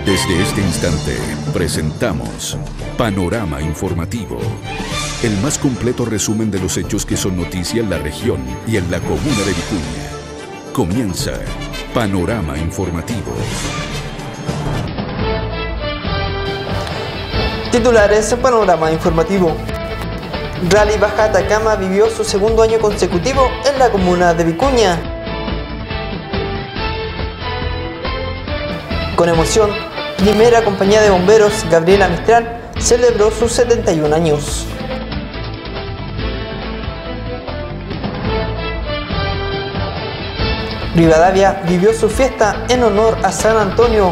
Desde este instante presentamos Panorama Informativo, el más completo resumen de los hechos que son noticia en la región y en la comuna de Vicuña. Comienza Panorama Informativo. Titulares en Panorama Informativo. Rally Baja Atacama vivió su segundo año consecutivo en la comuna de Vicuña. Con emoción, Primera Compañía de Bomberos Gabriela Mistral celebró sus 71 años. Rivadavia vivió su fiesta en honor a San Antonio.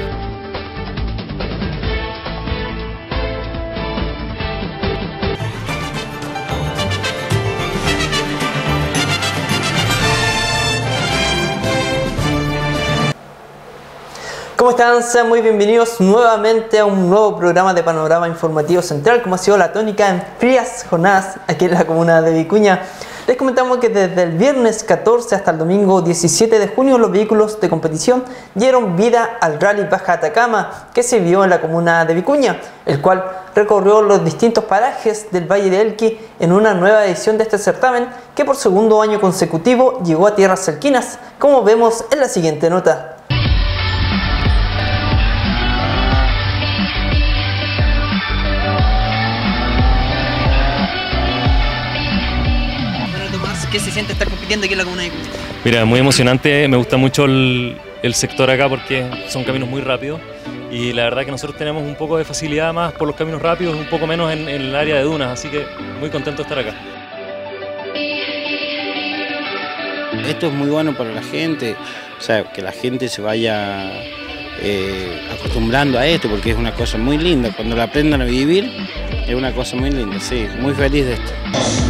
¿Cómo están? Sean muy bienvenidos nuevamente a un nuevo programa de Panorama Informativo Central, como ha sido la tónica en frías jornadas aquí en la comuna de Vicuña. Les comentamos que desde el viernes 14 hasta el domingo 17 de junio los vehículos de competición dieron vida al Rally Baja Atacama que se vio en la comuna de Vicuña, el cual recorrió los distintos parajes del Valle de Elqui en una nueva edición de este certamen que por segundo año consecutivo llegó a tierras cerquinas, como vemos en la siguiente nota. ¿Qué se siente estar compitiendo aquí en la comuna de Vicuña? Mira, muy emocionante, me gusta mucho el sector acá porque son caminos muy rápidos y la verdad que nosotros tenemos un poco de facilidad más por los caminos rápidos, un poco menos en el área de dunas, así que muy contento de estar acá. Esto es muy bueno para la gente, o sea, que la gente se vaya acostumbrando a esto porque es una cosa muy linda, cuando la aprendan a vivir es una cosa muy linda, sí, muy feliz de esto.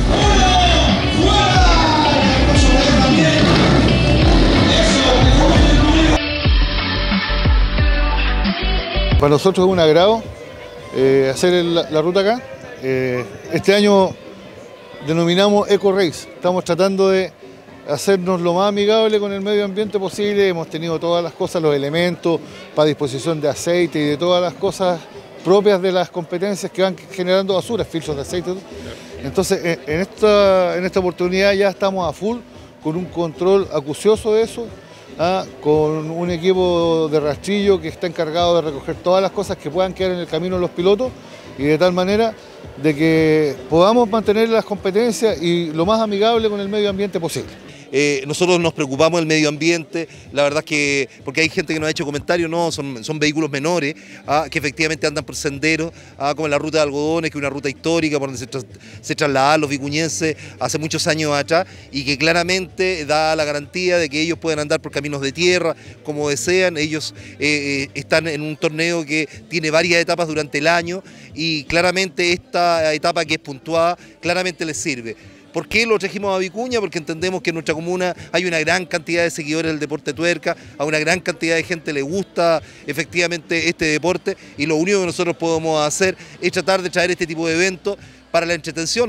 Para nosotros es un agrado hacer la ruta acá. Este año denominamos Eco Race. Estamos tratando de hacernos lo más amigable con el medio ambiente posible. Hemos tenido todas las cosas, los elementos para disposición de aceite y de todas las cosas propias de las competencias que van generando basura, filtros de aceite. Entonces, en esta oportunidad ya estamos a full con un control acucioso de eso. Con un equipo de rastrillo que está encargado de recoger todas las cosas que puedan quedar en el camino de los pilotos y de tal manera de que podamos mantener las competencias y lo más amigable con el medio ambiente posible. Nosotros nos preocupamos del medio ambiente, la verdad es que, porque hay gente que nos ha hecho comentarios, no, son vehículos menores, que efectivamente andan por senderos, como en la ruta de algodones, que es una ruta histórica por donde se trasladaban los vicuñenses hace muchos años atrás y que claramente da la garantía de que ellos pueden andar por caminos de tierra como desean. Ellos están en un torneo que tiene varias etapas durante el año y claramente esta etapa que es puntuada, claramente les sirve. ¿Por qué lo trajimos a Vicuña? Porque entendemos que en nuestra comuna hay una gran cantidad de seguidores del deporte tuerca, a una gran cantidad de gente le gusta efectivamente este deporte y lo único que nosotros podemos hacer es tratar de traer este tipo de eventos para la entretención.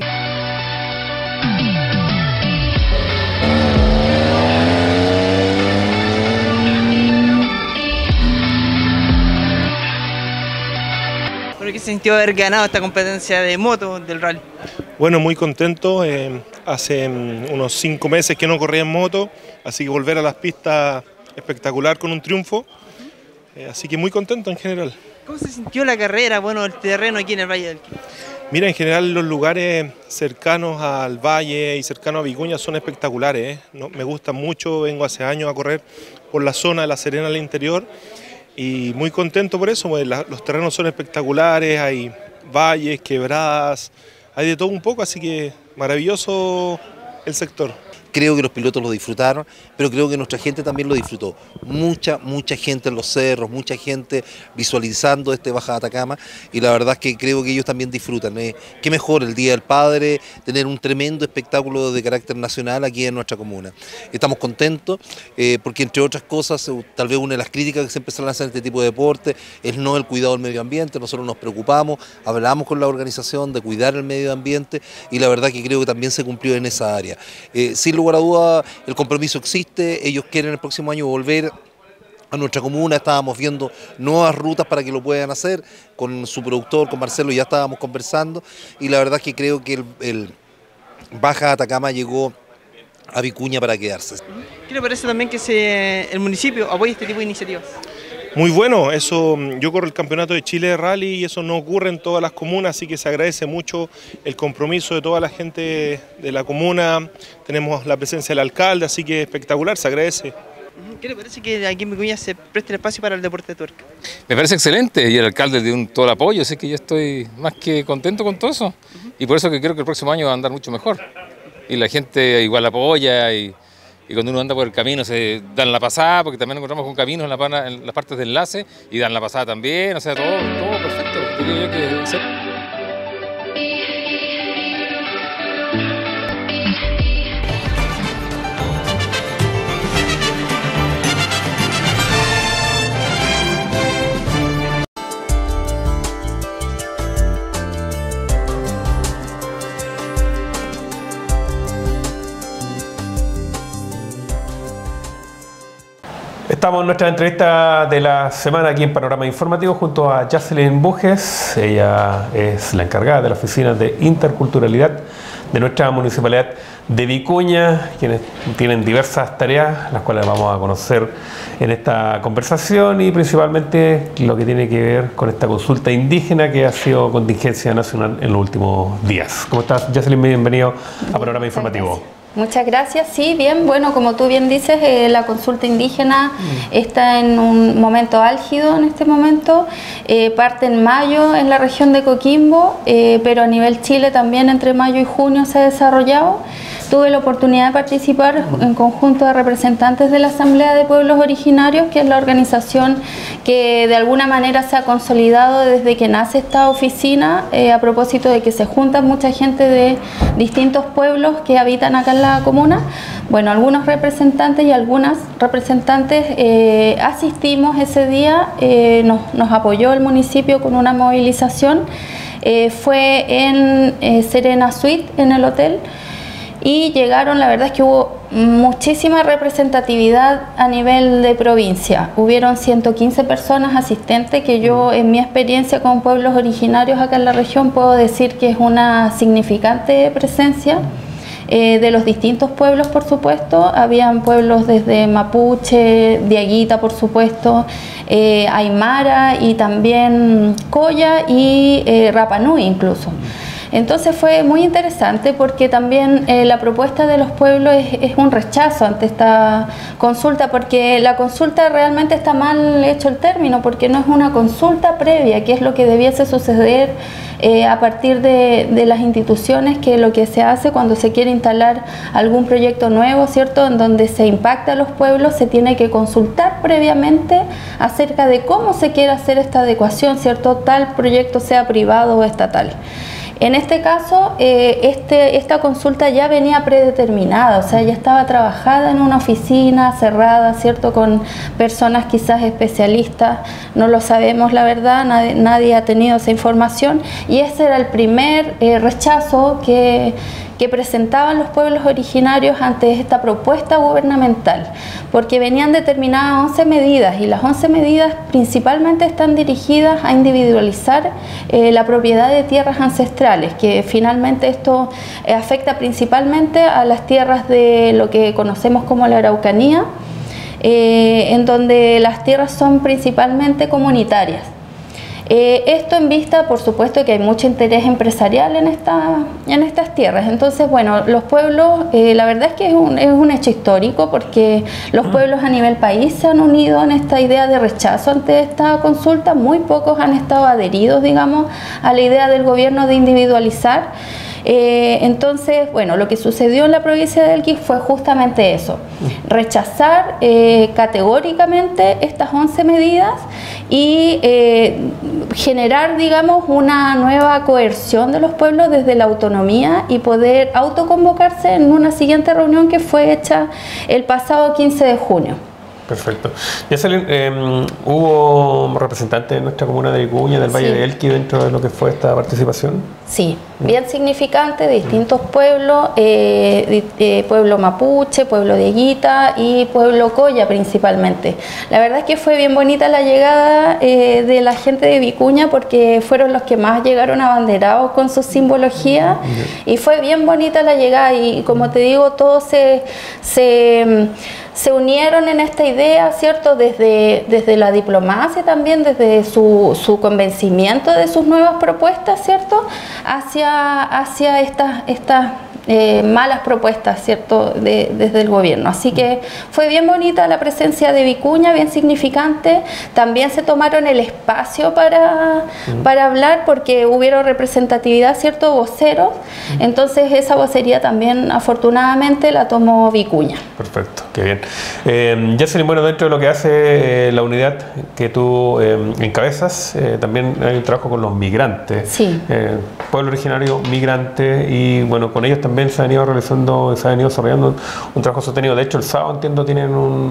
¿Qué se sintió haber ganado esta competencia de moto del rally? Bueno, muy contento. Hace unos 5 meses que no corría en moto, así que volver a las pistas espectacular con un triunfo. Así que muy contento en general. ¿Cómo se sintió la carrera, bueno, el terreno aquí en el Valle del Elqui? Mira, en general los lugares cercanos al valle y cercanos a Vicuña son espectaculares. ¿No? Me gusta mucho, vengo hace años a correr por la zona de La Serena al interior. Y muy contento por eso, pues los terrenos son espectaculares, hay valles, quebradas, hay de todo un poco, así que maravilloso el sector. Creo que los pilotos lo disfrutaron, pero creo que nuestra gente también lo disfrutó. Mucha gente en los cerros, mucha gente visualizando este Baja Atacama y la verdad es que creo que ellos también disfrutan. Qué mejor el Día del Padre, tener un tremendo espectáculo de carácter nacional aquí en nuestra comuna. Estamos contentos porque entre otras cosas, tal vez una de las críticas que se empezaron a hacer en este tipo de deporte es no el cuidado del medio ambiente. Nosotros nos preocupamos, hablamos con la organización de cuidar el medio ambiente y la verdad que creo que también se cumplió en esa área. Sin lugar a duda, el compromiso existe, ellos quieren el próximo año volver a nuestra comuna, estábamos viendo nuevas rutas para que lo puedan hacer, con su productor, con Marcelo ya estábamos conversando, y la verdad es que creo que el Baja Atacama llegó a Vicuña para quedarse. ¿Qué le parece también que el municipio apoye este tipo de iniciativas? Muy bueno, eso, yo corro el Campeonato de Chile de Rally y eso no ocurre en todas las comunas, así que se agradece mucho el compromiso de toda la gente de la comuna, tenemos la presencia del alcalde, así que espectacular, se agradece. ¿Qué le parece que aquí en Vicuña se preste el espacio para el deporte de tuerca? Me parece excelente y el alcalde dio todo el apoyo, así que yo estoy más que contento con todo eso y por eso que creo que el próximo año va a andar mucho mejor y la gente igual apoya y cuando uno anda por el camino se dan la pasada, porque también encontramos con caminos en las partes de enlace y dan la pasada también, o sea, todo perfecto. Diría yo que... Estamos en nuestra entrevista de la semana aquí en Panorama Informativo junto a Jocelyn Bujes. Ella es la encargada de la Oficina de Interculturalidad de nuestra Municipalidad de Vicuña, quienes tienen diversas tareas, las cuales vamos a conocer en esta conversación y principalmente lo que tiene que ver con esta consulta indígena que ha sido contingencia nacional en los últimos días. ¿Cómo estás, Jocelyn? Bienvenido a Panorama Informativo. Muchas gracias. Sí, bien, bueno, como tú bien dices, la consulta indígena está en un momento álgido en este momento. Parte en mayo en la región de Coquimbo, pero a nivel Chile también entre mayo y junio se ha desarrollado. Tuve la oportunidad de participar en conjunto de representantes de la Asamblea de Pueblos Originarios, que es la organización que de alguna manera se ha consolidado desde que nace esta oficina, a propósito de que se juntan mucha gente de distintos pueblos que habitan acá en la comuna. Bueno, algunos representantes y algunas representantes asistimos ese día, nos apoyó el municipio con una movilización, fue en Serena Suite, en el hotel, y llegaron, la verdad es que hubo muchísima representatividad a nivel de provincia. Hubieron 115 personas asistentes, que yo en mi experiencia con pueblos originarios acá en la región puedo decir que es una significante presencia. De los distintos pueblos, por supuesto, habían pueblos desde Mapuche, Diaguita, por supuesto, Aymara y también Colla y Rapa Nui incluso. Entonces fue muy interesante porque también la propuesta de los pueblos es un rechazo ante esta consulta, porque la consulta realmente está mal hecho el término, porque no es una consulta previa, que es lo que debiese suceder a partir de las instituciones, que lo que se hace cuando se quiere instalar algún proyecto nuevo, ¿cierto?, en donde se impacta a los pueblos, se tiene que consultar previamente acerca de cómo se quiere hacer esta adecuación, ¿cierto?, tal proyecto sea privado o estatal. En este caso, esta consulta ya venía predeterminada, o sea, ya estaba trabajada en una oficina cerrada, ¿cierto?, con personas quizás especialistas, no lo sabemos la verdad, nadie ha tenido esa información, y ese era el primer rechazo que presentaban los pueblos originarios ante esta propuesta gubernamental, porque venían determinadas 11 medidas, y las 11 medidas principalmente están dirigidas a individualizar la propiedad de tierras ancestrales, que finalmente esto afecta principalmente a las tierras de lo que conocemos como la Araucanía, en donde las tierras son principalmente comunitarias. Esto en vista, por supuesto, que hay mucho interés empresarial en estas tierras. Entonces, bueno, los pueblos, la verdad es que es un hecho histórico, porque los pueblos a nivel país se han unido en esta idea de rechazo ante esta consulta. Muy pocos han estado adheridos, digamos, a la idea del gobierno de individualizar. Entonces, bueno, lo que sucedió en la provincia de Elqui fue justamente eso, rechazar categóricamente estas 11 medidas y generar, digamos, una nueva coerción de los pueblos desde la autonomía y poder autoconvocarse en una siguiente reunión que fue hecha el pasado 15 de junio. Perfecto. Jocelyn, ¿hubo representantes de nuestra comuna de Vicuña, del Valle de Elqui, dentro de lo que fue esta participación? Sí. bien significante de distintos pueblos, pueblo mapuche, pueblo de Guita y pueblo Colla principalmente. La verdad es que fue bien bonita la llegada de la gente de Vicuña porque fueron los que más llegaron abanderados con su simbología y fue bien bonita la llegada y como te digo, todos se unieron en esta idea, ¿cierto? Desde la diplomacia también, desde su convencimiento de sus nuevas propuestas, ¿cierto? Hacia estas malas propuestas, ¿cierto? Desde el gobierno. Así que fue bien bonita la presencia de Vicuña, bien significante. También se tomaron el espacio para hablar porque hubieron representatividad, ¿cierto? Voceros. Entonces esa vocería también afortunadamente la tomó Vicuña. Perfecto, qué bien. Jocelyn, bueno, dentro de lo que hace la unidad que tú encabezas, también hay un trabajo con los migrantes. Sí. Pueblo originario, migrante, y bueno, con ellos también se ha venido realizando, se ha venido desarrollando un trabajo sostenido. De hecho, el sábado, entiendo, tienen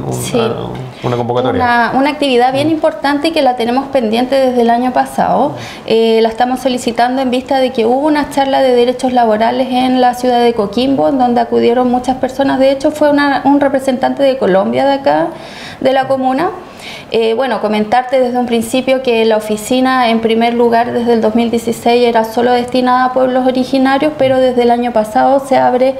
una convocatoria. Una actividad bien importante y que la tenemos pendiente desde el año pasado. La estamos solicitando en vista de que hubo una charla de derechos laborales en la ciudad de Coquimbo, en donde acudieron muchas personas. De hecho, fue un representante de Colombia de acá, de la comuna. Bueno, comentarte desde un principio que la oficina, en primer lugar, desde el 2016 era solo destinada a pueblos originarios, pero desde el año pasado se abre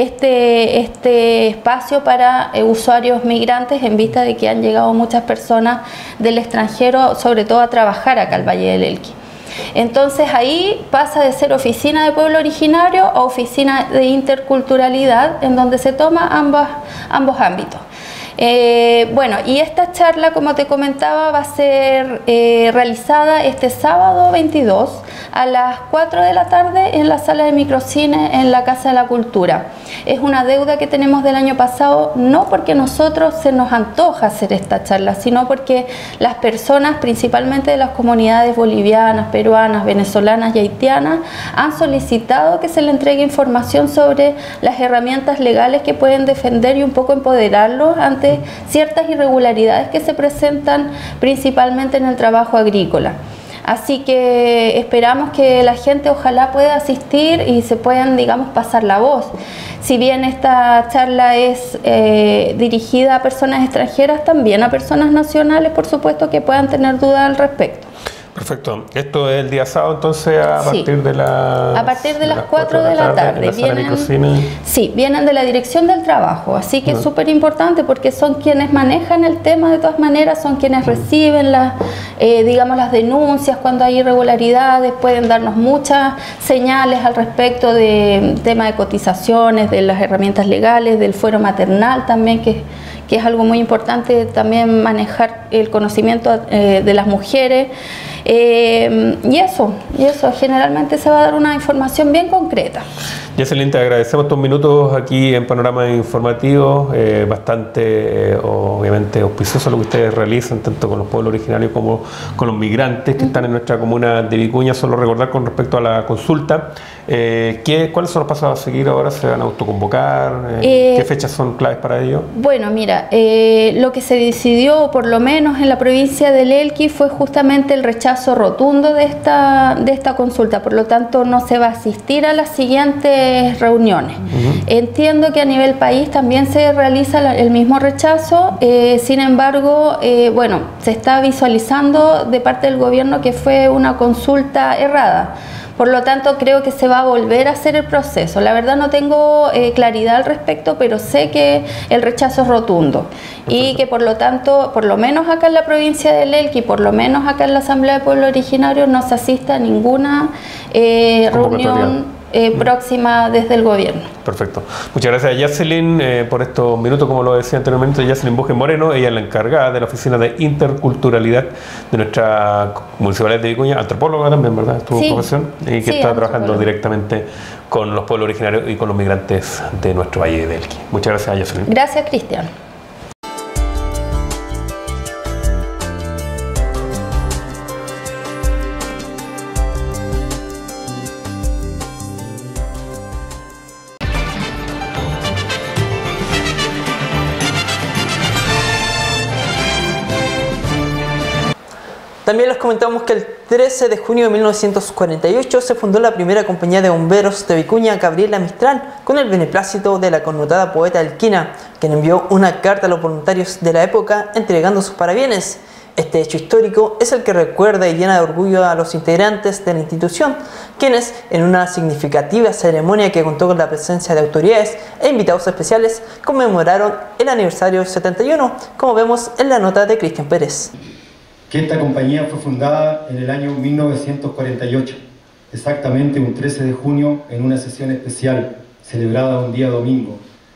este espacio para usuarios migrantes en vista de que han llegado muchas personas del extranjero, sobre todo a trabajar acá al Valle del Elqui. Entonces ahí pasa de ser oficina de pueblo originario a oficina de interculturalidad, en donde se toma ambos ámbitos. Bueno, y esta charla, como te comentaba, va a ser realizada este sábado 22 a las 4 de la tarde en la sala de microcine en la Casa de la Cultura. Es una deuda que tenemos del año pasado, no porque nosotros se nos antoja hacer esta charla, sino porque las personas, principalmente de las comunidades bolivianas, peruanas, venezolanas y haitianas, han solicitado que se le entregue información sobre las herramientas legales que pueden defender y un poco empoderarlos ante ciertas irregularidades que se presentan principalmente en el trabajo agrícola. Así que esperamos que la gente ojalá pueda asistir y se puedan, digamos, pasar la voz. Si bien esta charla es dirigida a personas extranjeras, también a personas nacionales, por supuesto, que puedan tener dudas al respecto. Perfecto. Esto es el día sábado, entonces, a partir de las 4 de la tarde. Vienen de la Dirección del Trabajo, así que es súper importante porque son quienes manejan el tema de todas maneras, son quienes reciben digamos, las denuncias cuando hay irregularidades, pueden darnos muchas señales al respecto de tema de cotizaciones, de las herramientas legales, del fuero maternal también, que es algo muy importante también manejar el conocimiento de las mujeres. Y eso, generalmente se va a dar una información bien concreta. Jocelyn, te agradecemos estos minutos aquí en Panorama Informativo, bastante obviamente auspicioso lo que ustedes realizan, tanto con los pueblos originarios como con los migrantes que están en nuestra comuna de Vicuña. Solo recordar con respecto a la consulta, ¿cuáles son los pasos a seguir ahora? ¿Se van a autoconvocar? ¿Qué fechas son claves para ello? Bueno, mira, lo que se decidió, por lo menos en la provincia del Elqui, fue justamente el rechazo rotundo de esta consulta. Por lo tanto, no se va a asistir a las siguientes reuniones. Entiendo que a nivel país también se realiza el mismo rechazo, sin embargo, bueno, se está visualizando de parte del gobierno que fue una consulta errada. Por lo tanto, creo que se va a volver a hacer el proceso. La verdad no tengo claridad al respecto, pero sé que el rechazo es rotundo y que por lo tanto, por lo menos acá en la provincia del Elqui, por lo menos acá en la Asamblea de Pueblos Originarios, no se asista a ninguna reunión próxima desde el gobierno. Perfecto. Muchas gracias a Jocelyn por estos minutos, como lo decía anteriormente, Jocelyn Bujes Moreno. Ella es la encargada de la Oficina de Interculturalidad de nuestra Municipalidad de Vicuña, antropóloga también, ¿verdad? Es tu profesión, y que está trabajando directamente con los pueblos originarios y con los migrantes de nuestro Valle del Elqui. Muchas gracias, Jocelyn. Gracias, Cristian. También les comentamos que el 13 de junio de 1948 se fundó la primera compañía de bomberos de Vicuña, Gabriela Mistral, con el beneplácito de la connotada poeta Elquina, quien envió una carta a los voluntarios de la época entregando sus parabienes. Este hecho histórico es el que recuerda y llena de orgullo a los integrantes de la institución, quienes, en una significativa ceremonia que contó con la presencia de autoridades e invitados especiales, conmemoraron el aniversario 71, como vemos en la nota de Cristian Pérez. Que esta compañía fue fundada en el año 1948, exactamente un 13 de junio en una sesión especial, celebrada un día domingo.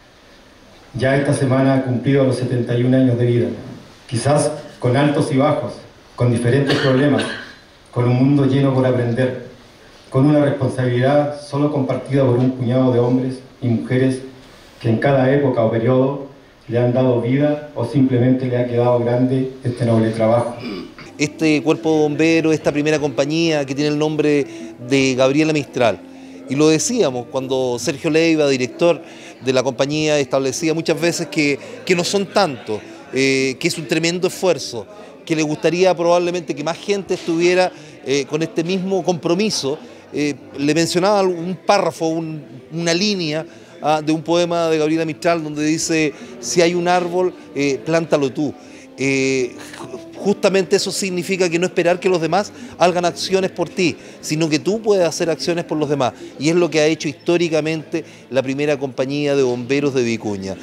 Ya esta semana ha cumplido los 71 años de vida, quizás con altos y bajos, con diferentes problemas, con un mundo lleno por aprender, con una responsabilidad solo compartida por un puñado de hombres y mujeres que en cada época o periodo le han dado vida o simplemente le ha quedado grande este noble trabajo. Este cuerpo de bomberos, esta primera compañía que tiene el nombre de Gabriela Mistral. Y lo decíamos cuando Sergio Leiva, director de la compañía, establecía muchas veces que no son tantos, que es un tremendo esfuerzo, que le gustaría probablemente que más gente estuviera con este mismo compromiso. Le mencionaba un párrafo, una línea de un poema de Gabriela Mistral donde dice: si hay un árbol, plántalo tú. Justamente eso significa que no esperar que los demás hagan acciones por ti, sino que tú puedes hacer acciones por los demás. Y es lo que ha hecho históricamente la primera compañía de bomberos de Vicuña.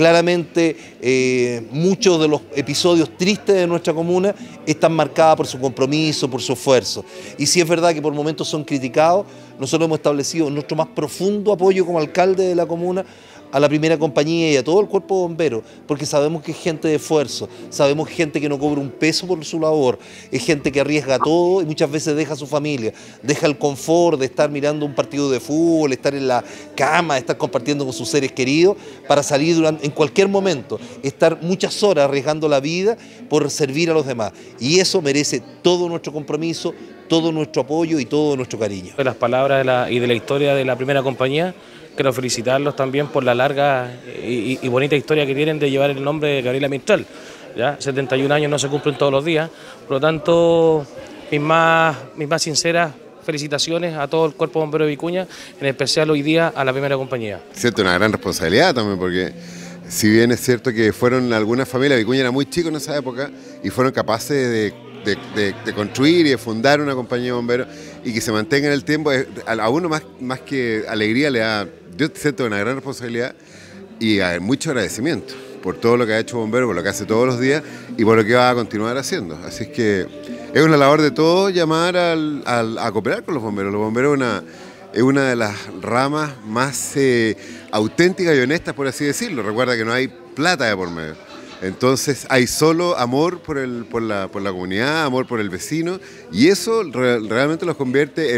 Claramente muchos de los episodios tristes de nuestra comuna están marcados por su compromiso, por su esfuerzo. Y si es verdad que por momentos son criticados, nosotros hemos establecido nuestro más profundo apoyo como alcalde de la comuna a la primera compañía y a todo el cuerpo de bomberos, porque sabemos que es gente de esfuerzo, sabemos que es gente que no cobra un peso por su labor, es gente que arriesga todo y muchas veces deja a su familia, deja el confort de estar mirando un partido de fútbol, estar en la cama, estar compartiendo con sus seres queridos, para salir en cualquier momento, estar muchas horas arriesgando la vida por servir a los demás. Y eso merece todo nuestro compromiso, todo nuestro apoyo y todo nuestro cariño. De las palabras y de la historia de la primera compañía, quiero felicitarlos también por la larga y bonita historia que tienen de llevar el nombre de Gabriela Mistral. ¿Ya? 71 años no se cumplen todos los días, por lo tanto, mis más sinceras felicitaciones a todo el cuerpo bombero de Vicuña, en especial hoy día a la primera compañía. Cierto, una gran responsabilidad también, porque si bien es cierto que fueron algunas familias, Vicuña era muy chico en esa época, y fueron capaces de construir y de fundar una compañía de bomberos y que se mantenga en el tiempo, a uno más que alegría le da, yo siento una gran responsabilidad y mucho agradecimiento por todo lo que ha hecho Bombero, por lo que hace todos los días y por lo que va a continuar haciendo. Así es que es una labor de todos llamar a cooperar con los bomberos. Los bomberos es una de las ramas más auténticas y honestas, por así decirlo. Recuerda que no hay plata de por medio. Entonces hay solo amor por la comunidad, amor por el vecino, y eso realmente los convierte en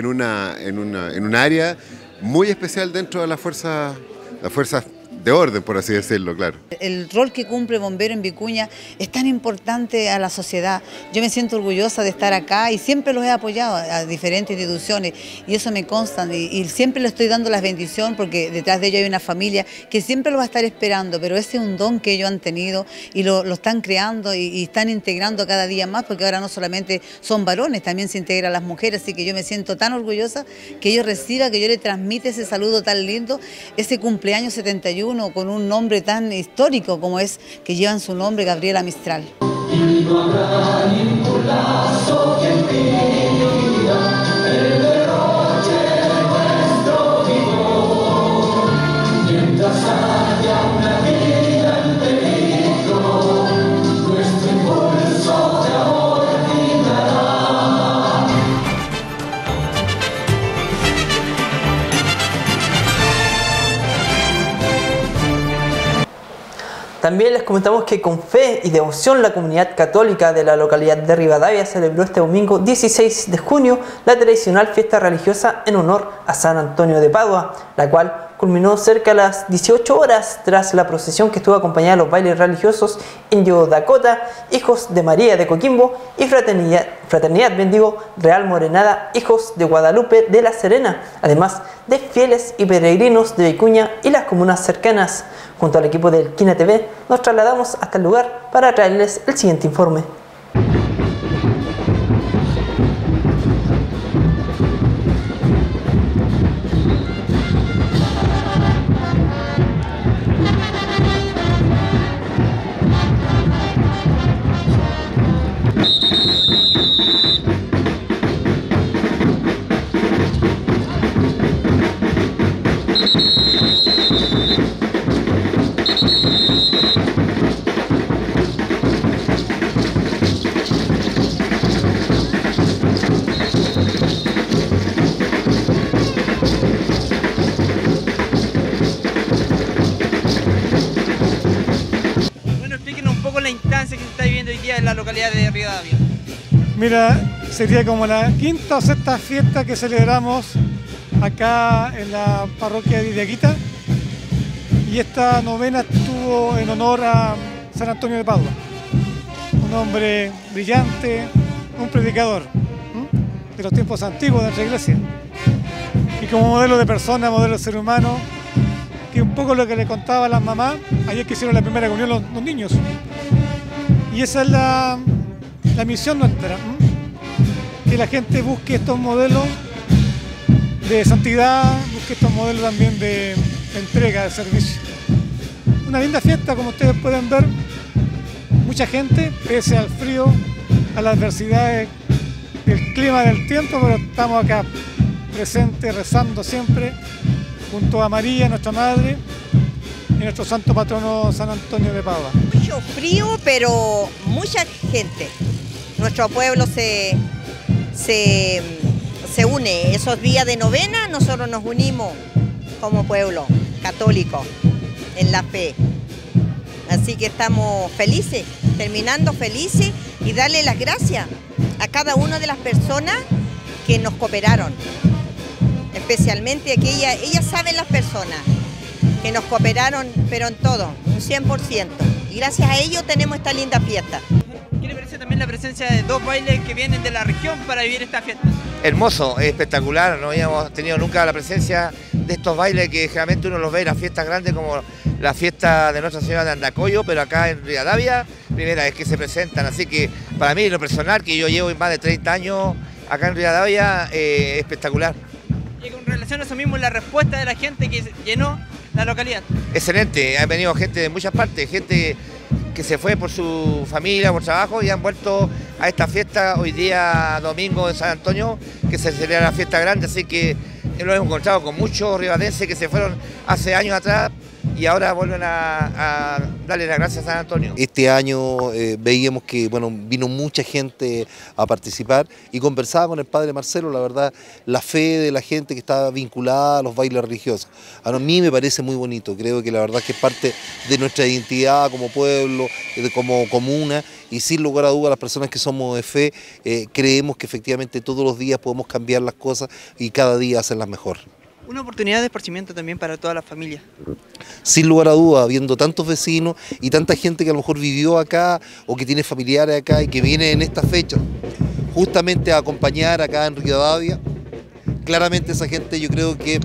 un área muy especial dentro de las fuerzas de orden, por así decirlo, claro. El rol que cumple Bombero en Vicuña es tan importante a la sociedad. Yo me siento orgullosa de estar acá y siempre los he apoyado a diferentes instituciones y eso me consta y siempre le estoy dando las bendiciones porque detrás de ellos hay una familia que siempre lo va a estar esperando, pero ese es un don que ellos han tenido y lo están creando y están integrando cada día más, porque ahora no solamente son varones, también se integran las mujeres, así que yo me siento tan orgullosa que ellos reciban, que yo les transmite ese saludo tan lindo, ese cumpleaños 71 con un nombre tan histórico como es que llevan su nombre, Gabriela Mistral. Y no habrá ningún lazo que impida el derroche de nuestro vigor, mientras haya una vida en peligro, nuestro impulso de amor brindará. También les comentamos que con fe y devoción la comunidad católica de la localidad de Rivadavia celebró este domingo 16 de junio la tradicional fiesta religiosa en honor a San Antonio de Padua, la cual culminó cerca de las 18 horas tras la procesión que estuvo acompañada de los bailes religiosos Indio Dakota, Hijos de María de Coquimbo y Fraternidad Real Morenada, Hijos de Guadalupe de La Serena, además de fieles y peregrinos de Vicuña y las comunas cercanas. Junto al equipo del Elquina TV nos trasladamos hasta el lugar para traerles el siguiente informe. instancia que se está viviendo hoy día en la localidad de Rivadavia? Mira, sería como la quinta o sexta fiesta que celebramos acá en la parroquia de Idiaquita, y esta novena estuvo en honor a San Antonio de Padua, un hombre brillante, un predicador de los tiempos antiguos de nuestra iglesia, y como modelo de persona, modelo de ser humano, que un poco lo que le contaba a las mamás ayer que hicieron la primera comunión los niños, y esa es la misión nuestra, que la gente busque estos modelos de santidad, busque estos modelos también de entrega, de servicio. Una linda fiesta, como ustedes pueden ver, mucha gente, pese al frío, a las adversidades del clima, del tiempo, pero estamos acá presentes, rezando siempre, junto a María, nuestra Madre, y nuestro santo patrono San Antonio de Padua. Mucho frío, pero mucha gente. Nuestro pueblo se une. Esos días de novena nosotros nos unimos como pueblo católico en la fe. Así que estamos felices, terminando felices, y darle las gracias a cada una de las personas que nos cooperaron. Especialmente ellas saben las personas que nos cooperaron, pero en todo, un 100%. Y gracias a ellos tenemos esta linda fiesta. ¿Qué le parece también la presencia de dos bailes que vienen de la región para vivir esta fiesta? Hermoso, espectacular, no habíamos tenido nunca la presencia de estos bailes que generalmente uno los ve en las fiestas grandes como la fiesta de Nuestra Señora de Andacollo, pero acá en Rivadavia, primera vez que se presentan, así que para mí, en lo personal, que yo llevo más de 30 años acá en Rivadavia, espectacular. Y con relación a eso mismo, la respuesta de la gente que llenó la localidad. Excelente, ha venido gente de muchas partes, gente que se fue por su familia, por trabajo, y han vuelto a esta fiesta hoy día domingo en San Antonio, que se celebra la fiesta grande, así que lo hemos encontrado con muchos ribadenses que se fueron hace años atrás y ahora vuelven a darle las gracias a San Antonio. Este año veíamos que vino mucha gente a participar y conversaba con el padre Marcelo, la verdad, la fe de la gente que está vinculada a los bailes religiosos. A mí me parece muy bonito, creo que la verdad que es parte de nuestra identidad como pueblo, como comuna, y sin lugar a dudas las personas que somos de fe creemos que efectivamente todos los días podemos cambiar las cosas y cada día hacerlas mejor. Una oportunidad de esparcimiento también para toda la familia. Sin lugar a dudas, viendo tantos vecinos y tanta gente que a lo mejor vivió acá o que tiene familiares acá y que viene en esta fecha justamente a acompañar acá en Rivadavia, claramente esa gente yo creo que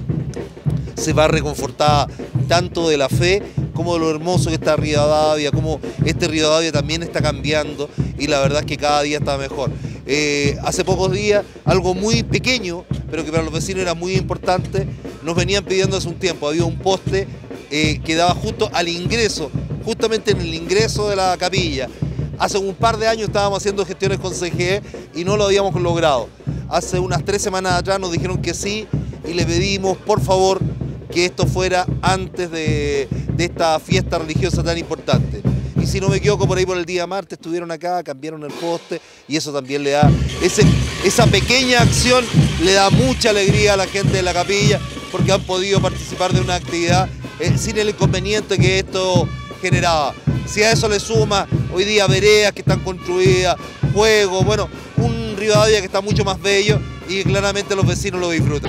se va reconfortada tanto de la fe como de lo hermoso que está Rivadavia, como este Rivadavia también está cambiando y la verdad es que cada día está mejor. Hace pocos días, algo muy pequeño, pero que para los vecinos era muy importante, nos venían pidiendo hace un tiempo, había un poste que daba justo al ingreso, justamente en el ingreso de la capilla. Hace un par de años estábamos haciendo gestiones con CGE y no lo habíamos logrado. Hace unas 3 semanas atrás nos dijeron que sí y le pedimos por favor que esto fuera antes de esta fiesta religiosa tan importante. Y si no me equivoco, por ahí por el día martes estuvieron acá, cambiaron el poste y eso también le da, esa pequeña acción le da mucha alegría a la gente de la capilla porque han podido participar de una actividad sin el inconveniente que esto generaba. Si a eso le suma hoy día veredas que están construidas, juegos, bueno, un Rivadavia que está mucho más bello y claramente los vecinos lo disfrutan.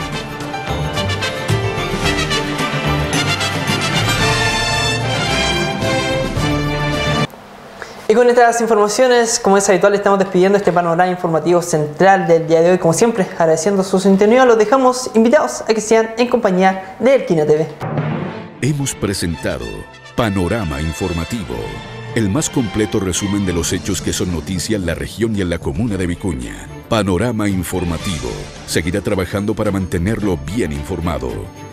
Y con estas informaciones, como es habitual, estamos despidiendo este panorama informativo central del día de hoy. Como siempre, agradeciendo su sintonía, los dejamos invitados a que sean en compañía de Elquina TV. Hemos presentado Panorama Informativo, el más completo resumen de los hechos que son noticia en la región y en la comuna de Vicuña. Panorama Informativo seguirá trabajando para mantenerlo bien informado.